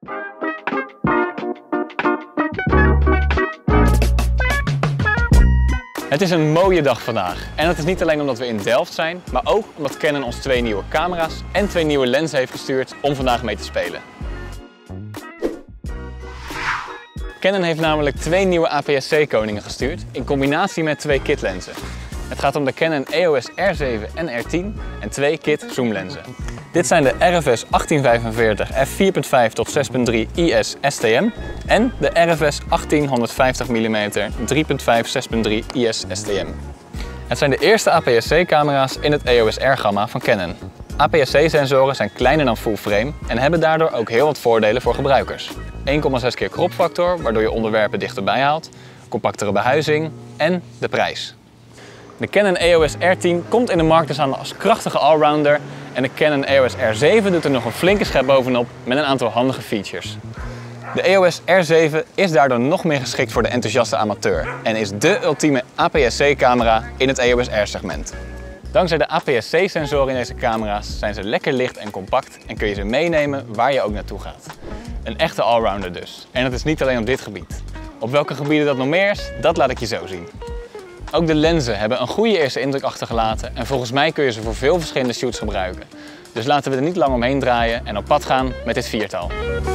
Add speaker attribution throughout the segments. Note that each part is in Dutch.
Speaker 1: Het is een mooie dag vandaag en dat is niet alleen omdat we in Delft zijn, maar ook omdat Canon ons 2 nieuwe camera's en 2 nieuwe lenzen heeft gestuurd om vandaag mee te spelen. Canon heeft namelijk 2 nieuwe APS-C-koningen gestuurd in combinatie met 2 kitlenzen. Het gaat om de Canon EOS R7 en R10 en 2 kit zoomlenzen. Dit zijn de RFS 1845 f4.5 tot 6.3 IS STM en de RFS 1850 mm 3.5 6.3 IS STM. Het zijn de eerste APS-C camera's in het EOS R-gamma van Canon. APS-C-sensoren zijn kleiner dan full frame en hebben daardoor ook heel wat voordelen voor gebruikers. 1,6 keer cropfactor, waardoor je onderwerpen dichterbij haalt, compactere behuizing en de prijs. De Canon EOS R10 komt in de markt dus aan als krachtige allrounder en de Canon EOS R7 doet er nog een flinke schep bovenop met een aantal handige features. De EOS R7 is daardoor nog meer geschikt voor de enthousiaste amateur en is dé ultieme APS-C camera in het EOS R-segment. Dankzij de APS-C-sensoren in deze camera's zijn ze lekker licht en compact en kun je ze meenemen waar je ook naartoe gaat. Een echte allrounder dus. En dat is niet alleen op dit gebied. Op welke gebieden dat nog meer is, dat laat ik je zo zien. Ook de lenzen hebben een goede eerste indruk achtergelaten en volgens mij kun je ze voor veel verschillende shoots gebruiken. Dus laten we er niet lang omheen draaien en op pad gaan met dit viertal.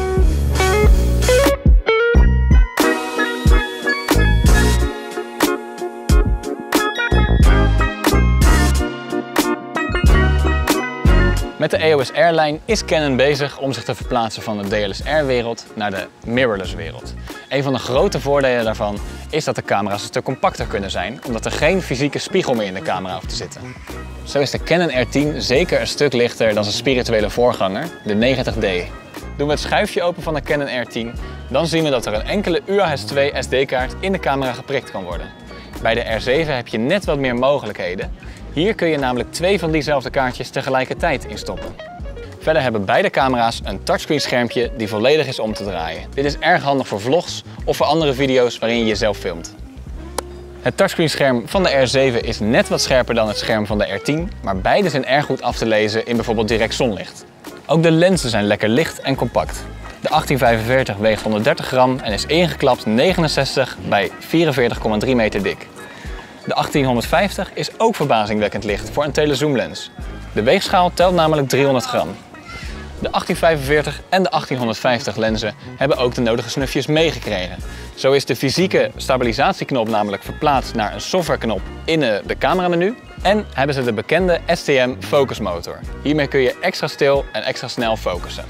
Speaker 1: Met de EOS R-lijn is Canon bezig om zich te verplaatsen van de DSLR-wereld naar de mirrorless-wereld. Een van de grote voordelen daarvan is dat de camera's een stuk compacter kunnen zijn, omdat er geen fysieke spiegel meer in de camera hoeft te zitten. Zo is de Canon R10 zeker een stuk lichter dan zijn spirituele voorganger, de 90D. Doen we het schuifje open van de Canon R10, dan zien we dat er een enkele UHS-2 SD-kaart in de camera geprikt kan worden. Bij de R7 heb je net wat meer mogelijkheden. Hier kun je namelijk 2 van diezelfde kaartjes tegelijkertijd instoppen. Verder hebben beide camera's een touchscreen schermpje die volledig is om te draaien. Dit is erg handig voor vlogs of voor andere video's waarin je jezelf filmt. Het touchscreen scherm van de R7 is net wat scherper dan het scherm van de R10, maar beide zijn erg goed af te lezen in bijvoorbeeld direct zonlicht. Ook de lenzen zijn lekker licht en compact. De 1845 weegt 130 gram en is ingeklapt 69 bij 44,3 meter dik. De 1850 is ook verbazingwekkend licht voor een telezoomlens. De weegschaal telt namelijk 300 gram. De 1845 en de 1850 lenzen hebben ook de nodige snufjes meegekregen. Zo is de fysieke stabilisatieknop namelijk verplaatst naar een softwareknop in de cameramenu. En hebben ze de bekende STM focusmotor. Hiermee kun je extra stil en extra snel focussen.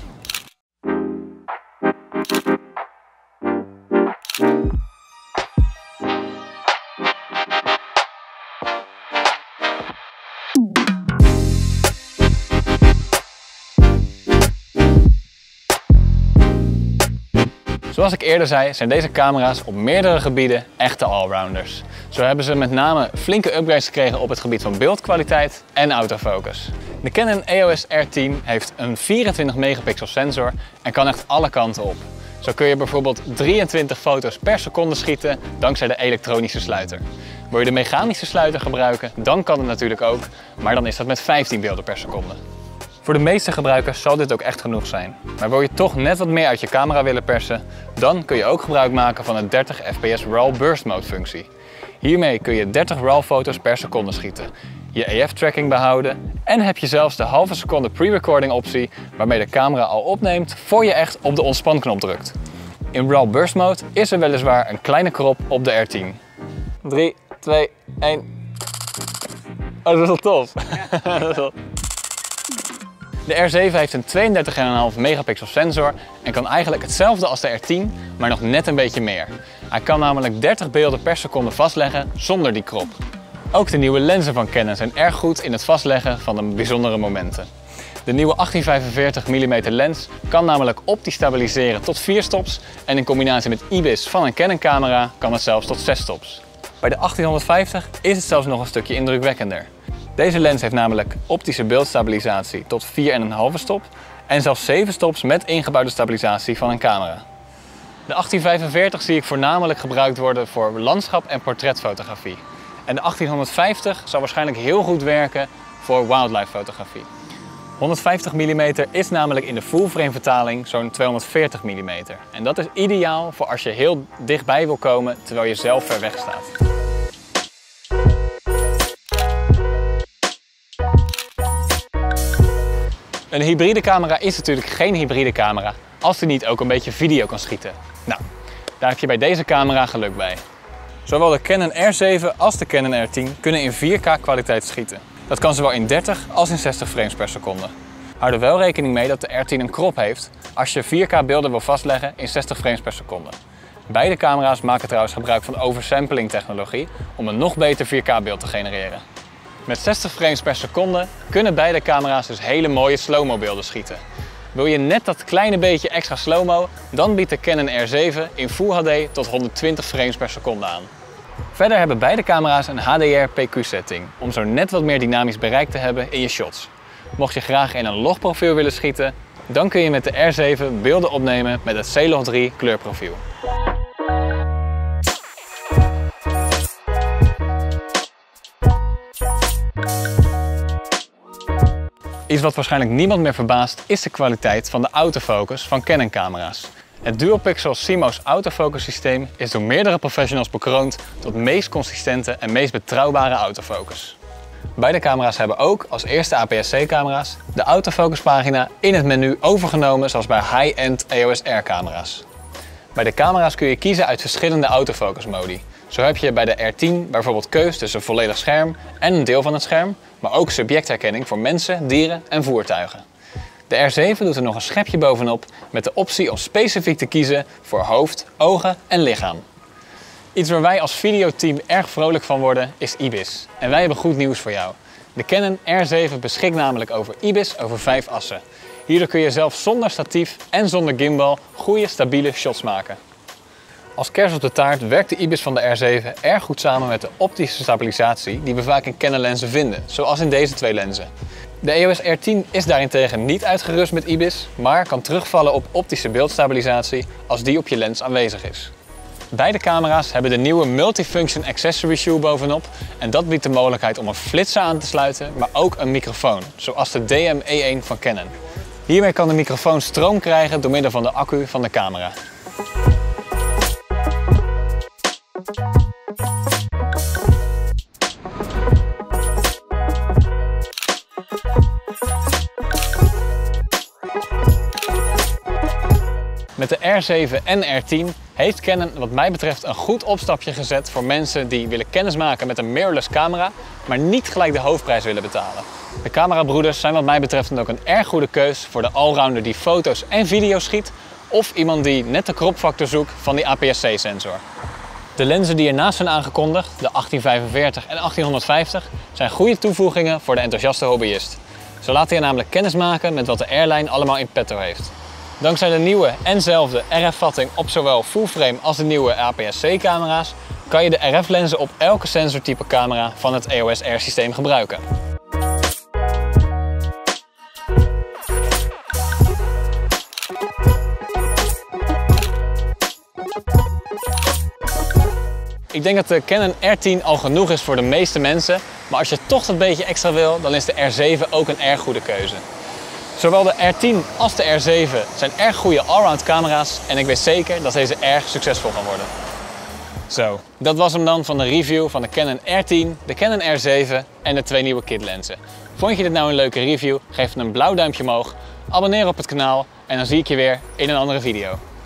Speaker 1: Zoals ik eerder zei, zijn deze camera's op meerdere gebieden echte allrounders. Zo hebben ze met name flinke upgrades gekregen op het gebied van beeldkwaliteit en autofocus. De Canon EOS R10 heeft een 24 megapixel sensor en kan echt alle kanten op. Zo kun je bijvoorbeeld 23 foto's per seconde schieten dankzij de elektronische sluiter. Wil je de mechanische sluiter gebruiken, dan kan het natuurlijk ook, maar dan is dat met 15 beelden per seconde. Voor de meeste gebruikers zal dit ook echt genoeg zijn. Maar wil je toch net wat meer uit je camera willen persen, dan kun je ook gebruik maken van de 30 fps RAW Burst Mode functie. Hiermee kun je 30 RAW foto's per seconde schieten, je EF-tracking behouden en heb je zelfs de halve seconde pre-recording optie waarmee de camera al opneemt voor je echt op de ontspanknop drukt. In RAW Burst Mode is er weliswaar een kleine krop op de R10. 3, 2, 1. Oh, dat is wel tof. Ja. De R7 heeft een 32,5 megapixel sensor en kan eigenlijk hetzelfde als de R10, maar nog net een beetje meer. Hij kan namelijk 30 beelden per seconde vastleggen zonder die krop. Ook de nieuwe lenzen van Canon zijn erg goed in het vastleggen van de bijzondere momenten. De nieuwe 1845 mm lens kan namelijk optisch stabiliseren tot 4 stops en in combinatie met IBIS van een Canon camera kan het zelfs tot 6 stops. Bij de 1850 is het zelfs nog een stukje indrukwekkender. Deze lens heeft namelijk optische beeldstabilisatie tot 4,5 stop en zelfs 7 stops met ingebouwde stabilisatie van een camera. De 1845 zie ik voornamelijk gebruikt worden voor landschap- en portretfotografie. En de 1850 zal waarschijnlijk heel goed werken voor wildlife fotografie. 150 mm is namelijk in de full-frame vertaling zo'n 240 mm. En dat is ideaal voor als je heel dichtbij wil komen terwijl je zelf ver weg staat. Een hybride camera is natuurlijk geen hybride camera als die niet ook een beetje video kan schieten. Nou, daar heb je bij deze camera geluk bij. Zowel de Canon R7 als de Canon R10 kunnen in 4K kwaliteit schieten. Dat kan zowel in 30 als in 60 frames per seconde. Hou er wel rekening mee dat de R10 een crop heeft als je 4K beelden wil vastleggen in 60 frames per seconde. Beide camera's maken trouwens gebruik van oversampling technologie om een nog beter 4K beeld te genereren. Met 60 frames per seconde kunnen beide camera's dus hele mooie slow-mo beelden schieten. Wil je net dat kleine beetje extra slow-mo, dan biedt de Canon R7 in Full HD tot 120 frames per seconde aan. Verder hebben beide camera's een HDR PQ setting om zo net wat meer dynamisch bereik te hebben in je shots. Mocht je graag in een logprofiel willen schieten, dan kun je met de R7 beelden opnemen met het C-Log3 kleurprofiel. Iets wat waarschijnlijk niemand meer verbaast is de kwaliteit van de autofocus van Canon camera's. Het dual-pixel CMOS autofocus systeem is door meerdere professionals bekroond tot meest consistente en meest betrouwbare autofocus. Beide camera's hebben ook als eerste APS-C camera's de autofocuspagina in het menu overgenomen zoals bij high-end EOS R camera's. Bij de camera's kun je kiezen uit verschillende autofocusmodi. Zo heb je bij de R10 bijvoorbeeld keus tussen volledig scherm en een deel van het scherm, maar ook subjectherkenning voor mensen, dieren en voertuigen. De R7 doet er nog een schepje bovenop met de optie om specifiek te kiezen voor hoofd, ogen en lichaam. Iets waar wij als videoteam erg vrolijk van worden is IBIS. En wij hebben goed nieuws voor jou. De Canon R7 beschikt namelijk over IBIS over 5 assen. Hierdoor kun je zelf zonder statief en zonder gimbal goede stabiele shots maken. Als kers op de taart werkt de IBIS van de R7 erg goed samen met de optische stabilisatie die we vaak in Canon lenzen vinden, zoals in deze twee lenzen. De EOS R10 is daarentegen niet uitgerust met IBIS, maar kan terugvallen op optische beeldstabilisatie als die op je lens aanwezig is. Beide camera's hebben de nieuwe Multifunction Accessory Shoe bovenop en dat biedt de mogelijkheid om een flitser aan te sluiten, maar ook een microfoon, zoals de DM-E1 van Canon. Hiermee kan de microfoon stroom krijgen door middel van de accu van de camera. Met de R7 en R10 heeft Canon wat mij betreft een goed opstapje gezet voor mensen die willen kennismaken met een mirrorless camera, maar niet gelijk de hoofdprijs willen betalen. De camerabroeders zijn wat mij betreft dan ook een erg goede keus voor de allrounder die foto's en video's schiet of iemand die net de cropfactor zoekt van die APS-C sensor. De lenzen die ernaast zijn aangekondigd, de 1845 en 1850, zijn goede toevoegingen voor de enthousiaste hobbyist. Ze laten je namelijk kennis maken met wat de airline allemaal in petto heeft. Dankzij de nieuwe enzelfde RF-vatting op zowel full-frame als de nieuwe APS-C-camera's kan je de RF-lenzen op elke sensortype camera van het EOS R-systeem gebruiken. Ik denk dat de Canon R10 al genoeg is voor de meeste mensen, maar als je toch dat beetje extra wil, dan is de R7 ook een erg goede keuze. Zowel de R10 als de R7 zijn erg goede allround camera's en ik weet zeker dat deze erg succesvol gaan worden. Zo, dat was hem dan van de review van de Canon R10, de Canon R7 en de twee nieuwe kitlenzen. Vond je dit nou een leuke review? Geef dan een blauw duimpje omhoog, abonneer op het kanaal en dan zie ik je weer in een andere video.